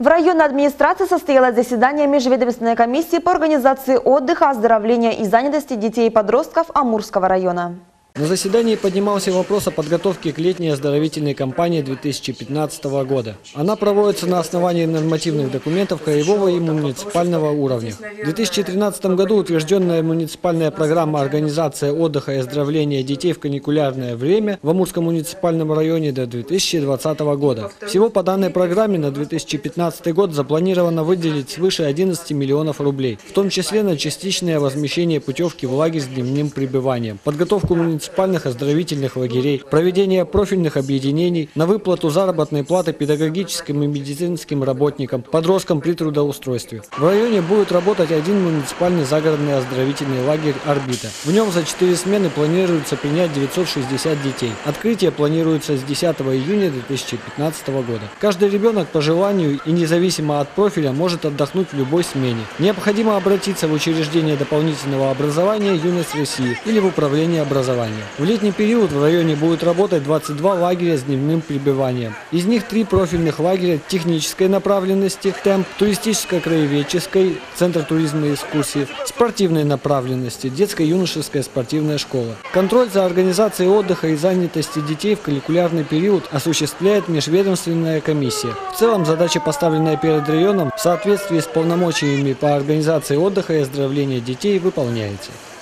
В районной администрации состоялось заседание межведомственной комиссии по организации отдыха, оздоровления и занятости детей и подростков Амурского района. На заседании поднимался вопрос о подготовке к летней оздоровительной кампании 2015 года. Она проводится на основании нормативных документов краевого и муниципального уровня. В 2013 году утвержденная муниципальная программа «Организация отдыха и оздоровления детей в каникулярное время» в Амурском муниципальном районе до 2020 года. Всего по данной программе на 2015 год запланировано выделить свыше 11 миллионов рублей, в том числе на частичное возмещение путевки в лагерь с дневным пребыванием, подготовку муниципальных оздоровительных лагерей, проведение профильных объединений, на выплату заработной платы педагогическим и медицинским работникам, подросткам при трудоустройстве. В районе будет работать один муниципальный загородный оздоровительный лагерь «Орбита». В нем за 4 смены планируется принять 960 детей. Открытие планируется с 10 июня 2015 года. Каждый ребенок по желанию и независимо от профиля может отдохнуть в любой смене. Необходимо обратиться в учреждение дополнительного образования «Юность России» или в управление образования. В летний период в районе будет работать 22 лагеря с дневным пребыванием. Из них 3 профильных лагеря технической направленности, темп, туристическо-краеведческой, центр туризма и экскурсий, спортивной направленности, детско-юношеская спортивная школа. Контроль за организацией отдыха и занятости детей в каникулярный период осуществляет межведомственная комиссия. В целом задача, поставленная перед районом, в соответствии с полномочиями по организации отдыха и оздоровления детей, выполняется.